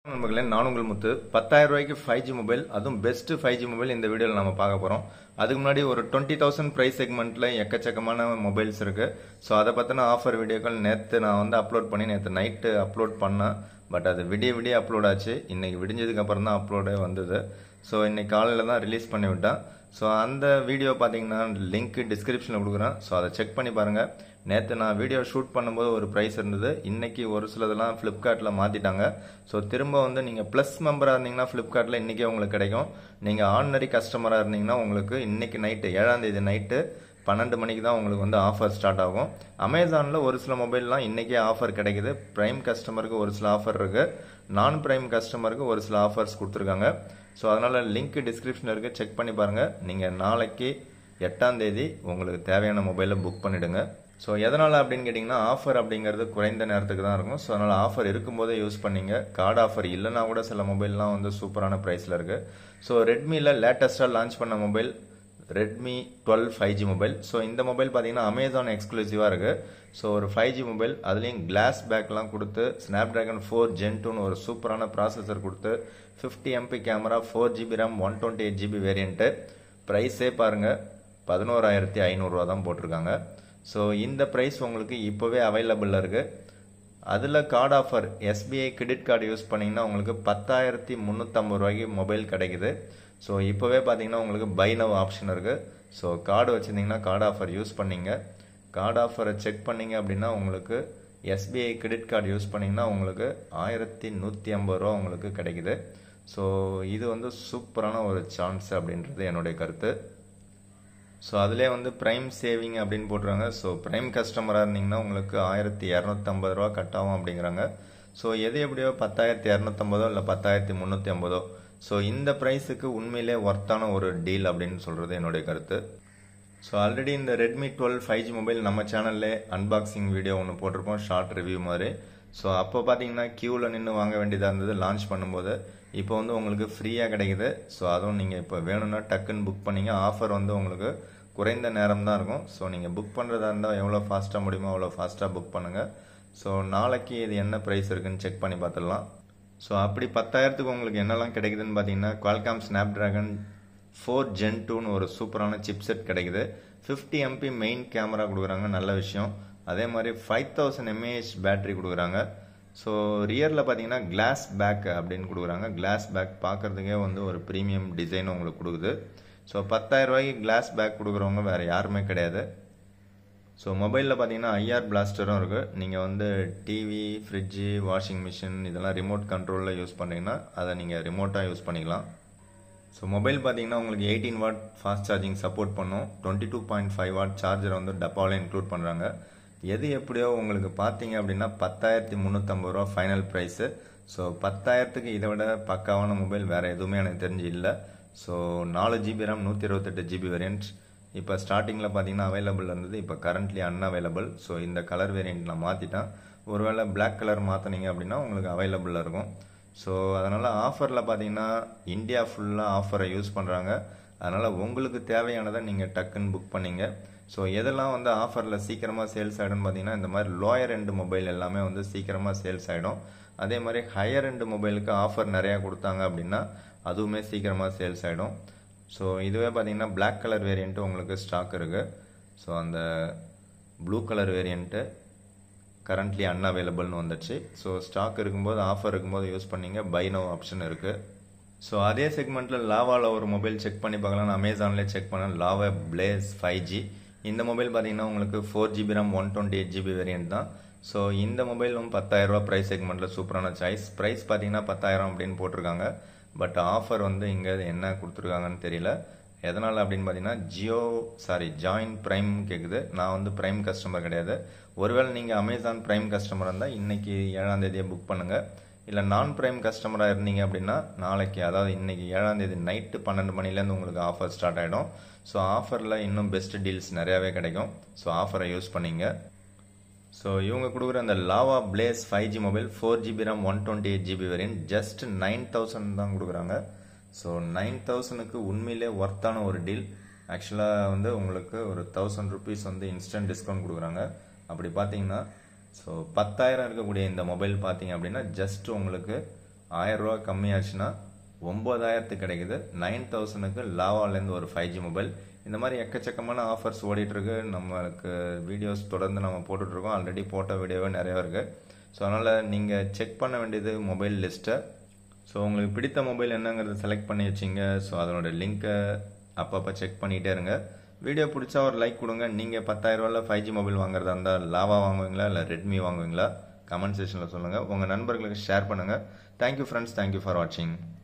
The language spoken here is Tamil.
நண்பர்களே, நான் உங்கள் முத்து. 10,000 ரூபாய்க்கு 5G மொபைல், அதுவும் பெஸ்ட் 5G மொபைல் இந்த வீடியோவில் நம்ம பார்க்க போறோம். அதுக்கு முன்னாடி ஒரு 20,000 பிரைஸ் செக்மெண்ட்ல எக்கச்சக்கமான மொபைல்ஸ் இருக்கு. ஸோ அதை பத்தின ஆஃபர் வீடியோக்கள் நேற்று நான் அப்லோட் பண்ணி நேற்று நைட்டு அப்லோட் பண்ணேன். பட் அது விடிய அப்லோட் ஆச்சு. இன்னைக்கு விடிஞ்சதுக்கு அப்புறம் தான் அப்லோடே வந்தது. ஸோ இன்னைக்கு காலையில் தான் ரிலீஸ் பண்ணி விட்டேன். ஸோ அந்த வீடியோ பார்த்தீங்கன்னா லிங்க் டிஸ்கிரிப்ஷனில் கொடுக்குறேன். ஸோ அதை செக் பண்ணி பாருங்க. நேற்று நான் வீடியோ ஷூட் பண்ணும்போது ஒரு ப்ரைஸ் இருந்தது. இன்னைக்கு ஒரு சிலதெல்லாம் ஃப்ளிப்கார்ட்டில் மாற்றிட்டாங்க. ஸோ திரும்ப நீங்கள் ப்ளஸ் மெம்பராக இருந்தீங்கன்னா ஃப்ளிப்கார்ட்டில் இன்றைக்கே உங்களுக்கு கிடைக்கும். நீங்கள் ஆர்டினரி கஸ்டமராக இருந்தீங்கன்னா உங்களுக்கு இன்னைக்கு நைட்டு 7ஆம் தேதி நைட்டு 12 மணிக்கு தான் உங்களுக்கு ஆஃபர் ஸ்டார்ட் ஆகும். அமேசானில் ஒரு சில மொபைல்லாம் இன்றைக்கே ஆஃபர் கிடைக்குது. பிரைம் கஸ்டமருக்கு ஒரு சில ஆஃபர் இருக்குது. நான் பிரைம் கஸ்டமருக்கு ஒரு சில ஆஃபர்ஸ் கொடுத்துருக்காங்க. ஸோ அதனால் லிங்க் டிஸ்கிரிப்ஷனில் இருக்குது, செக் பண்ணி பாருங்கள். நீங்கள் நாளைக்கு 8ஆம் தேதி உங்களுக்கு தேவையான மொபைலை புக் பண்ணிவிடுங்க. ஸோ எதனால் அப்படின்னு கேட்டிங்கன்னா, ஆஃபர் அப்படிங்கிறது குறைந்த நேரத்துக்கு தான் இருக்கும். ஸோ அதனால் ஆஃபர் இருக்கும்போதே யூஸ் பண்ணிங்க. கார்டு ஆஃபர் இல்லைனா கூட சில மொபைல்லாம் சூப்பரான ப்ரைஸில் இருக்குது. ஸோ ரெட்மியில் லேட்டஸ்ட்டாக லான்ச் பண்ண mobile Redmi 12 5G mobile. So இந்த மொபைல் பார்த்தீங்கன்னா அமேசான் எக்ஸ்க்ளூசிவாக இருக்குது. ஸோ ஒரு 5G மொபைல், அதுலேயும் கிளாஸ் பேக்லாம் கொடுத்து Snapdragon 4 Gen 2 ஒரு சூப்பரான ப்ராசஸர் கொடுத்து 50 MP camera, 4GB RAM, 128GB variant. ப்ரைஸே பாருங்கள் 11,500 ரூபா தான் போட்டிருக்காங்க. ஸோ இந்த ப்ரைஸ் உங்களுக்கு இப்போவே அவைலபிளில் இருக்குது. அதில் card offer SBI credit card use பண்ணிங்கன்னா உங்களுக்கு 10,350 ரூபாய்க்கு மொபைல் கிடைக்குது. ஸோ இப்போவே பார்த்தீங்கன்னா உங்களுக்கு பை நவ் ஆப்ஷன் இருக்குது. ஸோ கார்டு வச்சுருந்தீங்கன்னா கார்டு ஆஃபர் யூஸ் பண்ணிங்க. கார்டு ஆஃபரை செக் பண்ணிங்க அப்படின்னா உங்களுக்கு SBI கிரெடிட் கார்டு யூஸ் பண்ணிங்கன்னா உங்களுக்கு 1,150 ரூபா உங்களுக்கு கிடைக்குது. ஸோ இது சூப்பரான ஒரு சான்ஸ் அப்படின்றது என்னுடைய கருத்து. ஸோ அதிலே ப்ரைம் சேவிங் அப்படின்னு போட்டுருவாங்க. ஸோ ப்ரைம் கஸ்டமராக இருந்தீங்கன்னா உங்களுக்கு 1,250 ரூபா கட் ஆகும் அப்படிங்கிறாங்க. ஸோ எது எப்படியோ 10,250 இல்லை 10,350. ஸோ இந்த ப்ரைஸுக்கு உண்மையிலே ஒர்த்தான ஒரு டீல் அப்படின்னு சொல்கிறது என்னுடைய கருத்து. ஸோ ஆல்ரெடி இந்த Redmi 12 5G மொபைல் நம்ம சேனல்லே அன்பாக்சிங் வீடியோ ஒன்று போட்டிருப்போம், ஷார்ட் ரிவ்யூ மாதிரி. ஸோ அப்போ பார்த்தீங்கன்னா க்யூவில் நின்று வாங்க வேண்டியதாக இருந்தது லான்ச் பண்ணும்போது. இப்போ உங்களுக்கு ஃப்ரீயாக கிடைக்குது. ஸோ அதுவும் நீங்கள் இப்போ வேணும்னா டக்குன்னு புக் பண்ணிங்க. ஆஃபர் உங்களுக்கு குறைந்த நேரம் தான் இருக்கும். ஸோ நீங்கள் புக் பண்ணுறதா இருந்தால் எவ்வளோ ஃபாஸ்ட்டாக முடியுமோ அவ்வளோ ஃபாஸ்ட்டாக புக் பண்ணுங்கள். ஸோ நாளைக்கு இது என்ன ப்ரைஸ் இருக்குன்னு செக் பண்ணி பார்த்துடலாம். ஸோ அப்படி 10,000க்கு உங்களுக்கு என்னெல்லாம் கிடைக்குதுன்னு பார்த்தீங்கன்னா, Qualcomm Snapdragon 4 Gen 2 ஒரு சூப்பரான சிப்செட் கிடைக்குது. 50 MP மெயின் கேமரா கொடுக்குறாங்க, நல்ல விஷயம். அதே மாதிரி 5000 mAh பேட்டரி கொடுக்குறாங்க. ஸோ ரியரில் பார்த்தீங்கன்னா கிளாஸ் பேக் அப்படின்னு கொடுக்குறாங்க. கிளாஸ் பேக் பார்க்குறதுக்கே ஒரு ப்ரீமியம் டிசைன் உங்களுக்கு கொடுக்குது. ஸோ 10,000 ரூபாய்க்கு கிளாஸ் பேக் கொடுக்குறவங்க வேறு யாருமே கிடையாது. ஸோ மொபைலில் பார்த்தீங்கன்னா IR பிளாஸ்டரும் இருக்குது. நீங்கள் டிவி, ஃப்ரிட்ஜு, வாஷிங் மிஷின் இதெல்லாம் ரிமோட் கண்ட்ரோலில் யூஸ் பண்ணிங்கன்னா அதை நீங்கள் ரிமோட்டாக யூஸ் பண்ணிக்கலாம். ஸோ மொபைல் பார்த்தீங்கன்னா உங்களுக்கு 18 வாட் ஃபாஸ்ட் சார்ஜிங் சப்போர்ட் பண்ணும். 22.5 வாட் சார்ஜர் டப்பாவில் இன்க்ளூட் பண்ணுறாங்க. எது எப்படியோ உங்களுக்கு பார்த்தீங்க அப்படின்னா 10,350 ரூபா ஃபைனல் ப்ரைஸு. ஸோ 10,000க்கு இதை விட பக்காவான மொபைல் வேறு எதுவுமே எனக்கு தெரிஞ்சு இல்லை. So 4GB RAM 128GB variant இப்போ ஸ்டார்டிங்கில் பார்த்தீங்கன்னா அவைலபிள் இருந்தது. இப்போ கரண்ட்லி அன்அவைலபிள். ஸோ இந்த கலர் வேரியன்ட் நான் மாற்றிட்டேன். ஒருவேளை பிளாக் கலர் மாற்றினீங்க அப்படின்னா உங்களுக்கு அவைலபிளில் இருக்கும். ஸோ அதனால் ஆஃபரில் பார்த்தீங்கன்னா இந்தியா ஃபுல்லாக ஆஃபரை யூஸ் பண்ணுறாங்க. அதனால் உங்களுக்கு தேவையானதை நீங்கள் டக்குன்னு புக் பண்ணிங்க. ஸோ எதெல்லாம் ஆஃபரில் சீக்கிரமாக சேல்ஸ் ஆகிடும்னு பார்த்தீங்கன்னா, இந்த மாதிரி லோயர் எண்டு மொபைல் எல்லாமே சீக்கிரமாக சேல்ஸ் ஆகிடும். அதே மாதிரி ஹையர் எண்டு மொபைலுக்கு ஆஃபர் நிறையா கொடுத்தாங்க அப்படின்னா அதுவுமே சீக்கிரமாக சேல்ஸ் ஆகிடும். ஸோ இதுவே பார்த்தீங்கன்னா பிளாக் கலர் வேரியண்ட்டு உங்களுக்கு ஸ்டாக் இருக்குது. ஸோ அந்த ப்ளூ கலர் வேரியண்ட்டு கரண்ட்லி அன்அவைலபிள்னு வந்துடுச்சு. ஸோ ஸ்டாக் இருக்கும்போது ஆஃபர் இருக்கும்போது யூஸ் பண்ணிங்க. பை நவ் ஆப்ஷன் இருக்குது. ஸோ அதே செக்மெண்ட்டில் லாவாவில் ஒரு மொபைல் செக் பண்ணி பார்க்கலாம். அமேசான்லேயே செக் பண்ணேன். Lava Blaze 5G. இந்த மொபைல் பார்த்தீங்கன்னா உங்களுக்கு 4GB RAM 128GB வேரியண்ட் தான். ஸோ இந்த மொபைலும் 10,000 ரூபா ப்ரைஸ் செக்மெண்ட்டில் சூப்பரான சாய்ஸ். ப்ரைஸ் பார்த்தீங்கன்னா 10,000 அப்படின்னு போட்டிருக்காங்க. பட் ஆஃபர் இங்கே என்ன கொடுத்துருக்காங்கன்னு தெரியல. எதனால் அப்படின்னு பார்த்தீங்கன்னா ஜாயின் ப்ரைம் கேட்குது. நான் ப்ரைம் கஸ்டமர் கிடையாது. ஒருவேளை நீங்கள் அமேசான் ப்ரைம் கஸ்டமராக இருந்தால் இன்னைக்கு 7ஆம் தேதியை புக் பண்ணுங்கள். இல்லை நான் ப்ரைம் கஸ்டமராக இருந்தீங்க அப்படின்னா நாளைக்கு, அதாவது இன்னைக்கு 7ஆம் தேதி நைட்டு 12 மணிலேருந்து உங்களுக்கு ஆஃபர் ஸ்டார்ட் ஆகிடும். ஸோ ஆஃபரில் இன்னும் பெஸ்ட் டீல்ஸ் நிறையாவே கிடைக்கும். ஸோ ஆஃபரை யூஸ் பண்ணிங்க. ஸோ இவங்க கொடுக்குற அந்த Lava Blaze 5G mobile 4GB RAM 128GB variant just 9,000 தான் கொடுக்குறாங்க. ஸோ 9,000க்கு உண்மையிலே ஒர்த்தான ஒரு டீல். ஆக்சுவலாக உங்களுக்கு ஒரு 1,000 ருபீஸ் இன்ஸ்டன்ட் டிஸ்கவுண்ட் கொடுக்குறாங்க. அப்படி பார்த்தீங்கன்னா ஸோ 10,000 இருக்கக்கூடிய இந்த மொபைல் பார்த்தீங்க அப்படின்னா ஜஸ்ட் உங்களுக்கு ₹1000 கம்மியாச்சுன்னா 9000 கிடைக்குது. 9000க்கு லாவாலேருந்து ஒரு 5G மொபைல். இந்த மாதிரி எக்கச்சக்கமான ஆஃபர்ஸ் ஓடிட்டு இருக்கு. நம்மளுக்கு வீடியோஸ் தொடர்ந்து நம்ம போட்டுட்டு இருக்கோம். ஆல்ரெடி போட்ட வீடியோவே நிறைய இருக்கு. ஸோ அதனால நீங்க செக் பண்ண வேண்டியது மொபைல் லிஸ்ட்டை. ஸோ உங்களுக்கு பிடித்த மொபைல் என்னங்கிறத செலக்ட் பண்ணி வச்சிங்க. ஸோ அதனோட லிங்கை அப்பப்போ செக் பண்ணிகிட்டே இருங்க. வீடியோ பிடிச்சா ஒரு லைக் கொடுங்க. நீங்கள் ₹10,000 5G மொபைல் வாங்குறதா இருந்தால் லாவா வாங்குவீங்களா இல்லை ரெட்மி வாங்குவீங்களா? கமெண்ட் செக்ஷனில் சொல்லுங்கள். உங்கள் நண்பர்களுக்கு ஷேர் பண்ணுங்கள். Thank you friends. தேங்க்யூ ஃபார் வாட்சிங்.